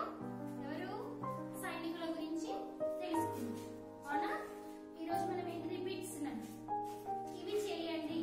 ఎవరు సైనికుల గురించి తెలుసుకుందాం. అవునా? ఈరోజు మనం ఏంటి బిట్స్ ఇవి చేయండి,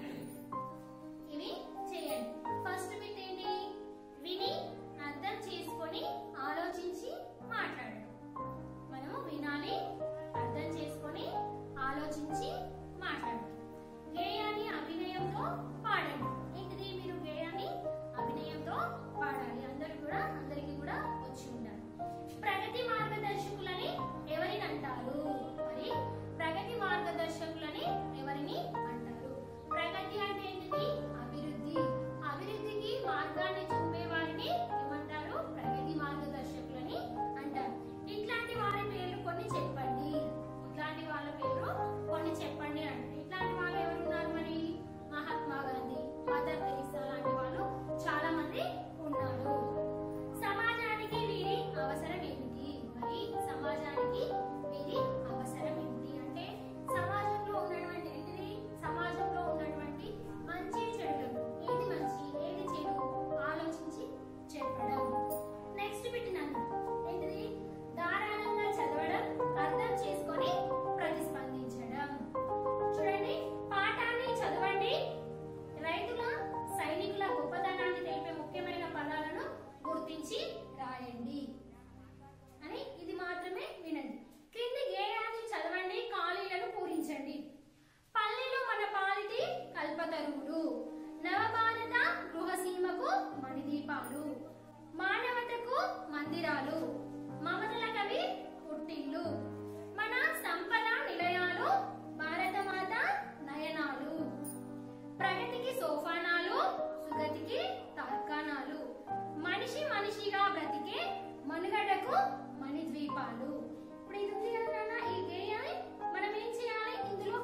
ఇవి చేయండి. ఫస్ట్ బిట్ ఏంటి? విని అర్థం చేసుకొని ఆలోచించి మాట్లాడండి. మనము వినాలి, అర్థం చేసుకొని ఆలోచించి మాట్లాడండి. గేయాన్ని అభినయంతో పాడండి. ఏంటిది? మీరు గేయాన్ని అభినయంతో పాడాలి. అందరికీ కూడా వచ్చి ఉండాలి. ప్రగతి మార్గదర్శకులని ఎవరిని అంటారు? మరి ప్రగతి మార్గదర్శకులని ఎవరిని అంటారు? ప్రగతి అంటే ఏంటిది? అభివృద్ధి. అభివృద్ధికి మార్గాన్ని చూపే వారిని ఏమంటారు? ప్రగతి మార్గదర్శకులని అంటారు. ఇట్లాంటి వారి పేర్లు కొన్ని చెప్పండి. ఇట్లాంటి వాళ్ళ పేర్లు కొన్ని చెప్పండి అంటే ఇట్లాంటి వాళ్ళు ఎవరున్నారు? మరి మహాత్మా గాంధీ, మదర్ తెరీసా లాంటి వాళ్ళు చాలా మంది ఉన్నారు. సమాజానికి వీరి అవసరం ఏమిటి? మరి సమాజానికి వీరి అవసరం ఏమిటి అంటే సమాజంలో ఉన్నటువంటి ఏంటిది? సమాజంలో ఉన్నటువంటి మంచి చెడులు, ఏది మంచి ఏది చెడు ఆలోచించి చెప్పడం. నెక్స్ట్ పెట్టినాను ఏంటిది? ధారాళంగా చదవడం, అర్థం చేసుకొని ప్రతిస్పందించడం. చూడండి, పాఠాన్ని చదవండి, రైతుల సైనికుల గొప్పతనాన్ని తెలిపే ముఖ్యమైన పదాలను గుర్తించి రాయండి అని ఇది మాత్రమే వినండి. క్రింది గేయాన్ని చదవండి, ఖాళీలను పూరించండి. పల్లెలు మన పాలిటి కల్పతరువులు, నవభారత గృహసీమకు మణిదీపాలు, మానవతకు మందిరాలు, మమతల కవి పుట్టిల్లు, మన సంపద నిలయాలు, భారతమాత నయనాలు, ప్రగతికి సోపానాలు, సుగతికి తార్కాణాలు, మనిషి మనిషిగా బ్రతికే మనుగడకు మణిద్వీపాలు. ఇప్పుడు ఇది ఉంది కదా నాన్న, ఈ గేయాన్ని మనం ఏం చేయాలి? ఇందులో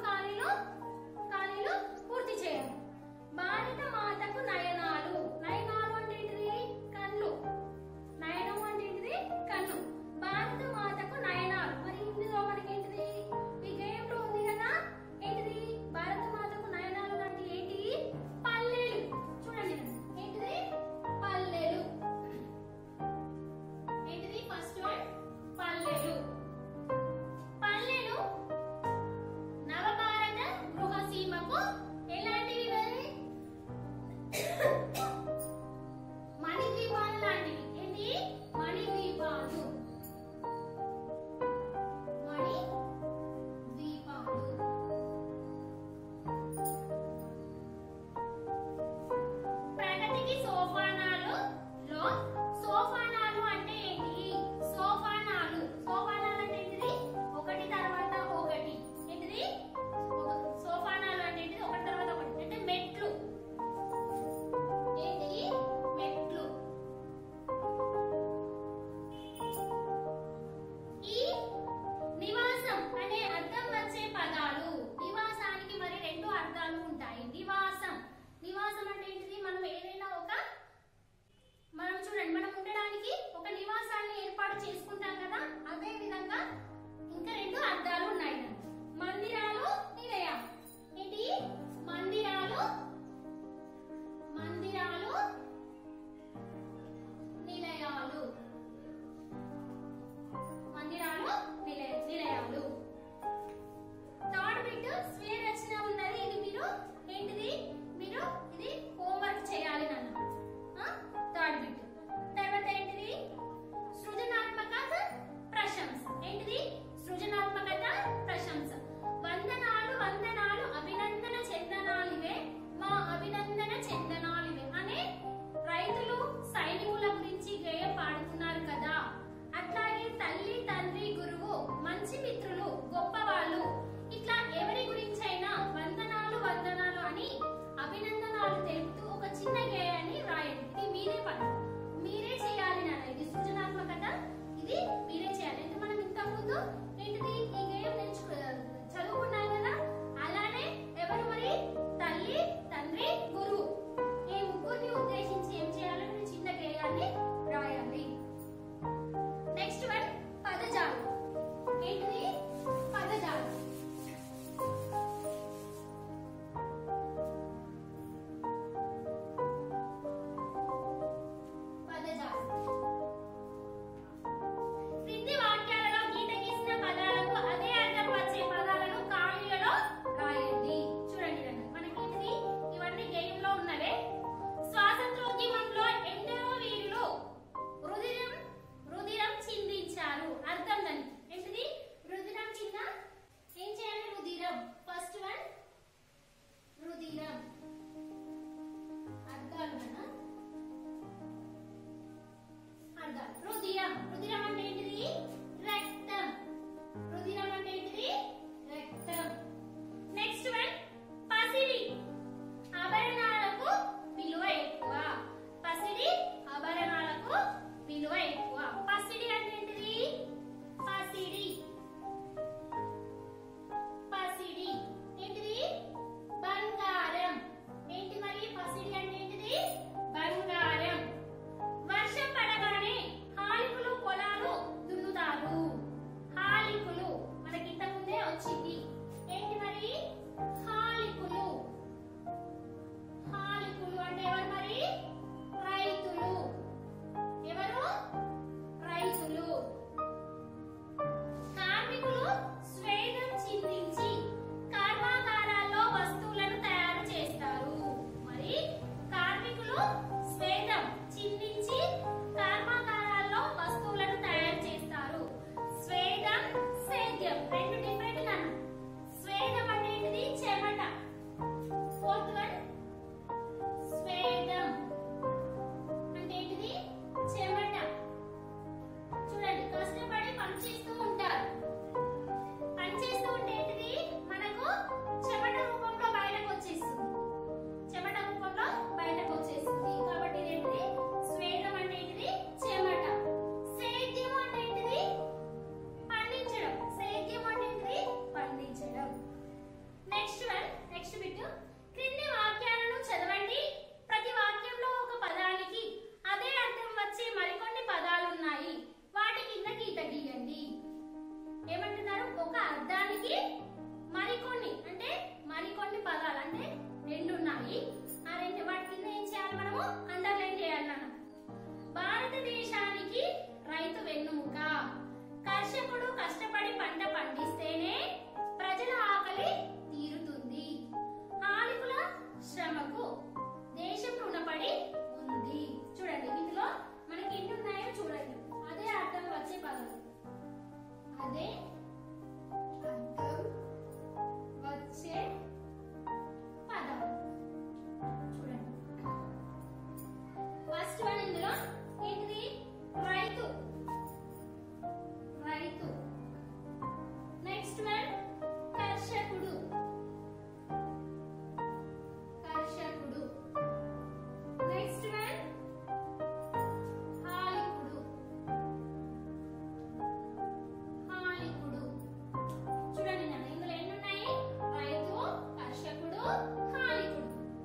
ఖాళీలు పూర్తి చేయాలి. భారత మాతకు నయనాలు. నయనాలు అంటే ఏంటిది? కళ్ళు. నయనం అంటే ఏంటిది? కళ్ళు. భారత మాతకు నయనాలు. మరి ఇందులో మనకి ఏంటిది? ఈ గేయంలో ఉంది కదా ఏంటిది? భారత మాతకు నయనాలు అంటే ఏంటి? పల్లెలు. చూడండి ఏంటిది? పల్లెలు. ఏంటిది? ఫస్ట్ వర్డ్ పల్లెలు. పల్లెలు నవభారత గృహసీమకు ఎలాంటివి? దేశానికి రైతు వెన్నుముక. కర్షకుడు కష్టపడి పంట పండిస్తేనే ప్రజల ఆకలి తీరుతుంది. హాలికుల శ్రమకు దేశం రుణపడి ఉంది. చూడండి ఇందులో మనకి ఎన్ని ఉన్నాయో చూడండి. అదే అర్థం వచ్చే పదాలు, అదే అర్థం వచ్చే పదాలు చూడండి. ఫస్ట్ వన్ ఇందులో ఏంటిది? రైతు. రైతు. నెక్స్ట్ వన్ కర్షకుడు. కర్షకుడు. నెక్స్ట్ వన్ హాలికుడు. హాలికుడు. చూడండి నాన్న, ఇందులో ఎన్ని ఉన్నాయి? రైతు, కర్షకుడు, హాలికుడు.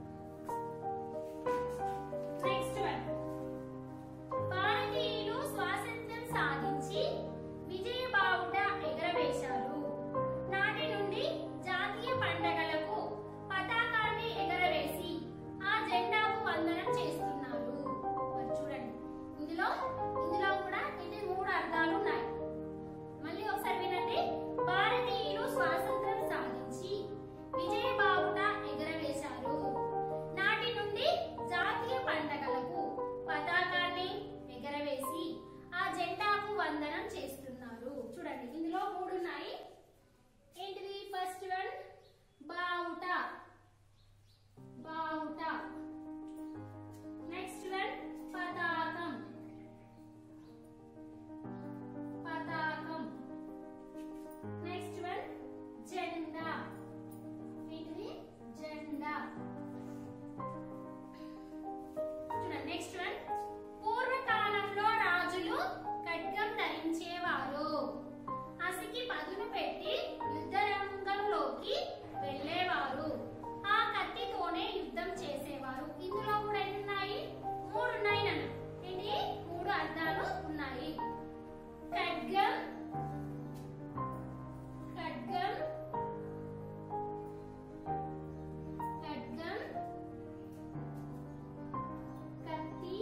నెక్స్ట్ వన్ భారతీయులు స్వాతంత్ర్యం సాధించి విజయ బావుట ఎగరవేశారు. నాటి నుండి జాతీయ పండగలకు పతాకాన్ని ఎగరవేసి ఆ జెండాకు వందనం చేస్తున్నారు. మరి చూడండి ఇందులో కూడా ఇది 3 అర్థాలు ఉన్నాయి. మళ్ళీ ఒకసారి వినండి. భారతీయులు స్వాతంత్ర్యం సాధించి విజయ బావుట ఎగరవేశారు. నాటి నుండి జాతీయ పండగలకు పతాకాన్ని ఎగరవేసి ఆ జెండాకు వందనం చేస్తున్నారు. చూడండి ఇందులో 3 ఉన్నాయి. ఏంటిది? ఫస్ట్ వన్ బావుట. బావుట. నెక్స్ట్ వన్ పతాకం. పతాకం. నెక్స్ట్ వన్ జెండా. ఏంటిది? జెండా. చూడండి నెక్స్ట్ వన్ పూర్వకాలంలో రాజులు ఖడ్గం ధరించేవారు. అసికి పదును పెట్టి యుద్ధ రంగంలోకి వెళ్ళేవారు. ఆ కత్తితోనే యుద్ధం చేసేవారు. ఇందులో కూడా ఎన్ని ఉన్నాయి? 3 ఉన్నాయి నాన్న. ఏంటి? 3 అర్థాలు ఉన్నాయి. ఖడ్గం. ఖడ్గం. ఖడ్గం. కత్తి.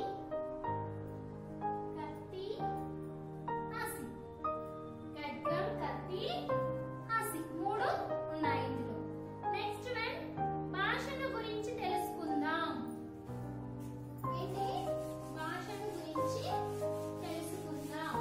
కత్తి. అసి. ఖడ్గం, కత్తి, అసి 3 ఉన్నాయి ఇందులో. నెక్స్ట్ వన్ భాషను గురించి తెలుసుకుందాం. ఏంటి? భాషను గురించి తెలుసుకుందాం.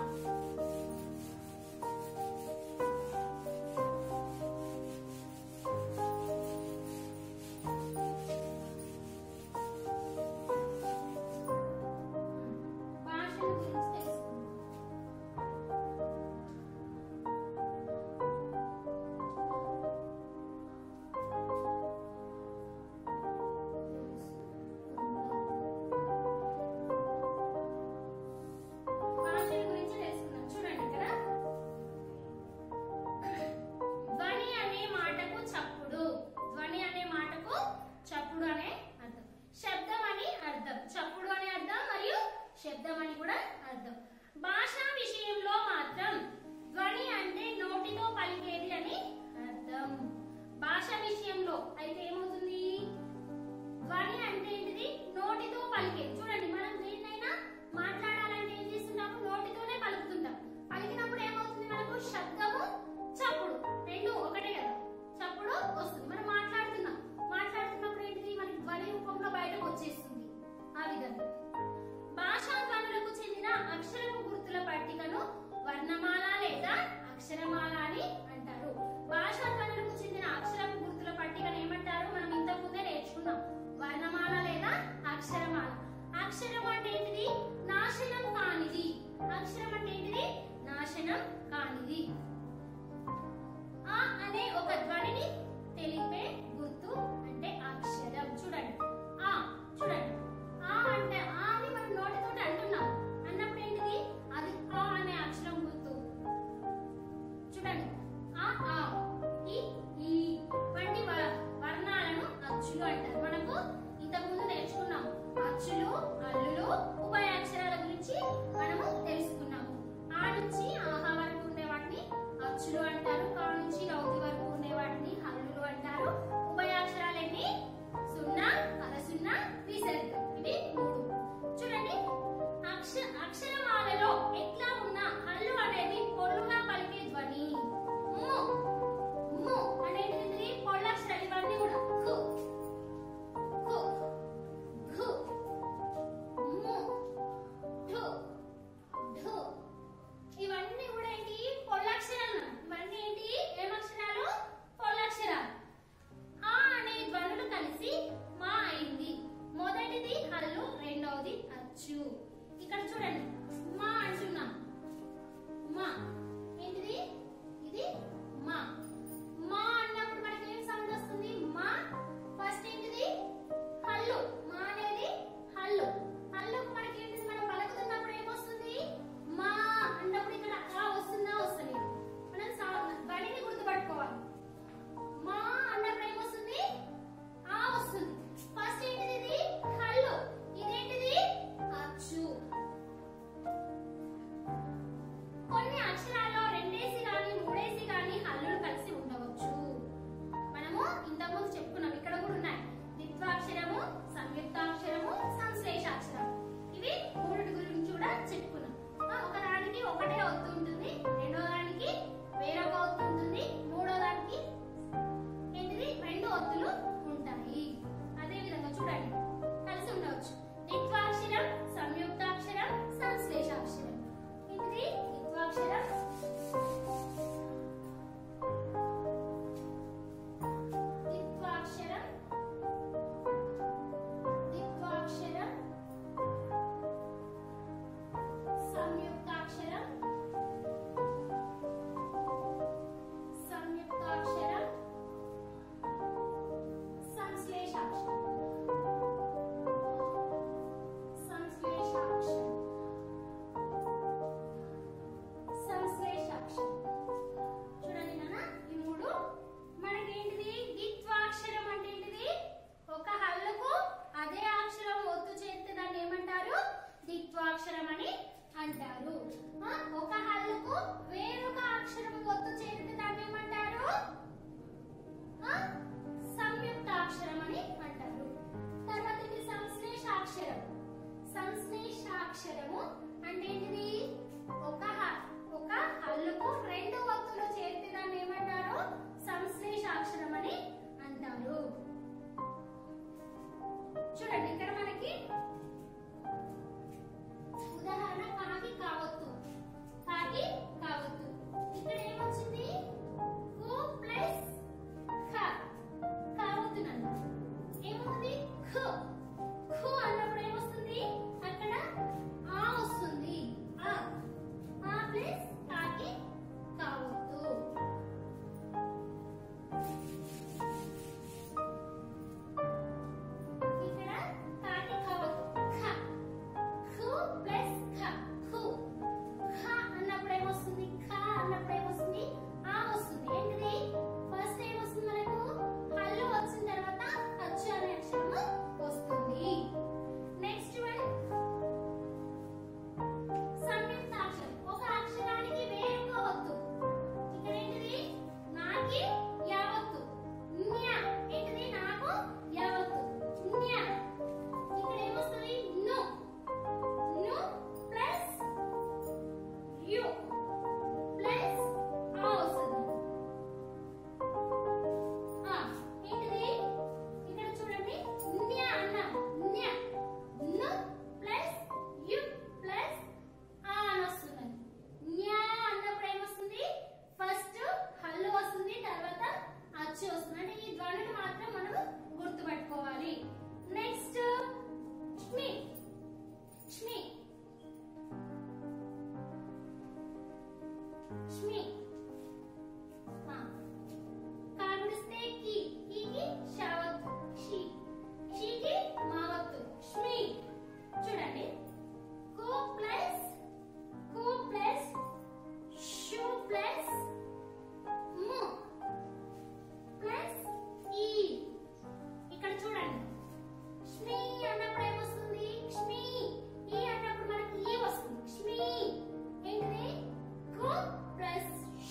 భాషను గురించి తెలుసుకుందాం. భాషల గురించి తెలుసుకుందాం. చూడండి ఇక్కడ ధ్వని అనే మాటకు చప్పుడు. ధ్వని అనే మాటకు చప్పుడు అనే అర్థం. శబ్దం అని అర్థం. చప్పుడు అనే అర్థం మరియు శబ్దం అని కూడా అర్థం. భాషా విషయంలో మాత్రం ధ్వని అంటే నోటితో పలికేది అని అర్థం. భాష విషయంలో అయితే ఏమవుతుంది? ధ్వని అంటే ఏంటిది? నోటితో పలికేది. చూడండి మనం దేన్నైనా మాట్లాడాలంటే ఏం చేస్తున్నాము? నోటితోనే పలుకుతుంటాం. పలికినప్పుడు ఏమవుతుంది? మనకు శబ్దము, చప్పుడు 2 ఒకటే కదా. చప్పుడు వస్తుంది. మనం మాట్లాడుతున్నప్పుడు ఏంటిది? మనకి ధ్వని రూపంలో బయటకు వచ్చేస్తుంది. ఆ విధంగా భాషా ధ్వనులకు చెందిన అక్షరపు గుర్తుల పట్టికను వర్ణమాల లేదా అక్షరమాల అని అంటారు. భాషా ధ్వనులకు చెందిన అక్షరపు గుర్తుల పట్టికను ఏమంటారు? మనం ఇంతకు ముందే నేర్చుకున్నాం. వర్ణమాల లేదా అక్షరమాల. ష్మి. కాగుడిస్తే కి, కీకి షావత్తు షి, షికి మావత్తు ష్మి. చూడండి కు ప్లస్ షు ప్లస్ ము ప్లస్ ఈ. ఇక్కడ చూడండి ష్మి అన్నప్పుడు ఏమొస్తుంది ష్మి, ఈ అన్నప్పుడు మనకి ఈ వస్తుంది ష్మి. ఏంటిది కు ప్లస్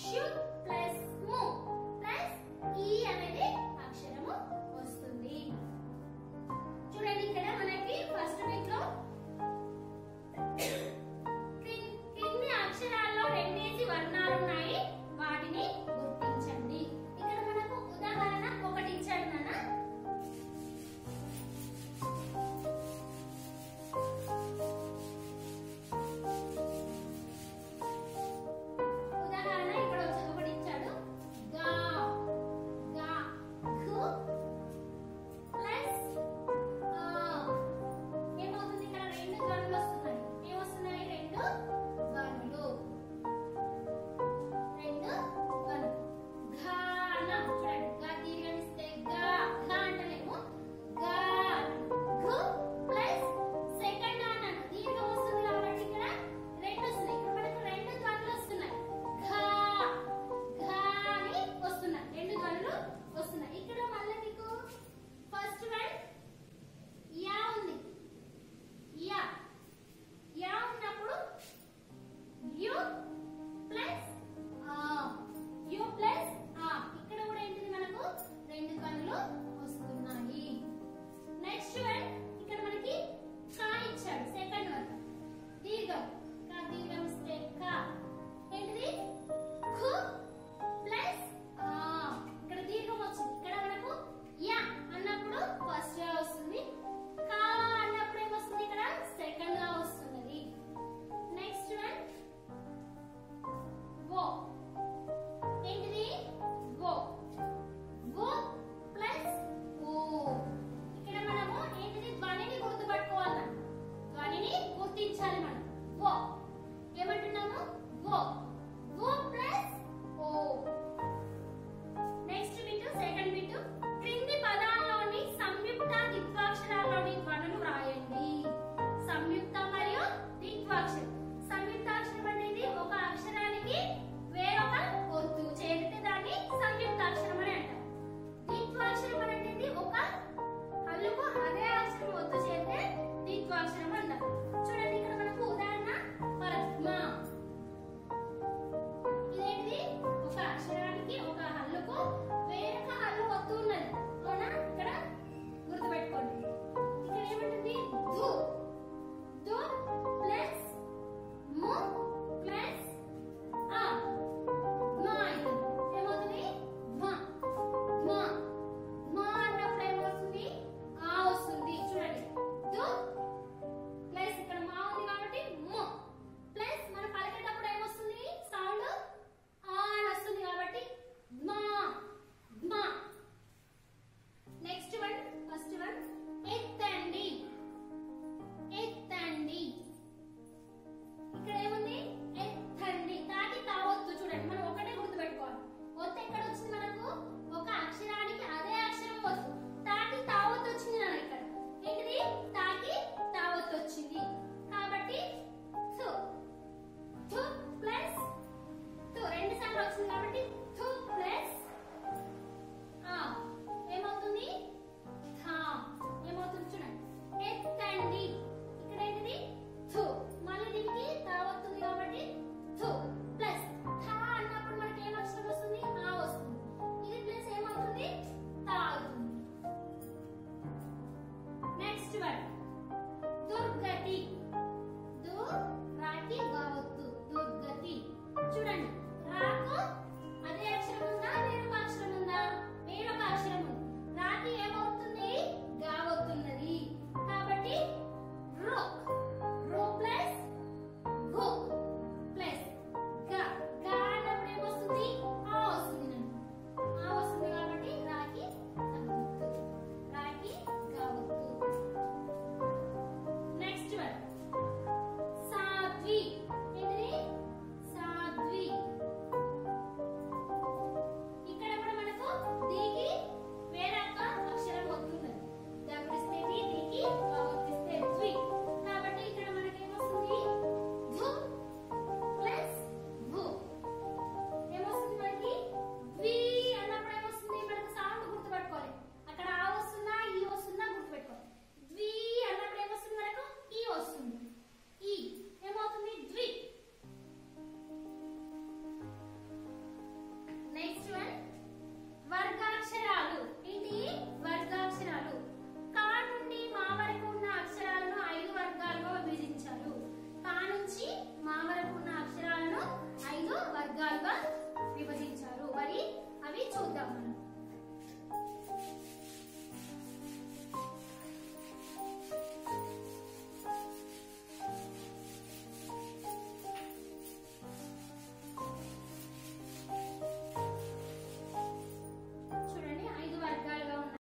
మా వరకు ఉన్న అక్షరాలను 5 వర్గాలుగా విభజించారు. మరి అవి చూద్దాం మనం.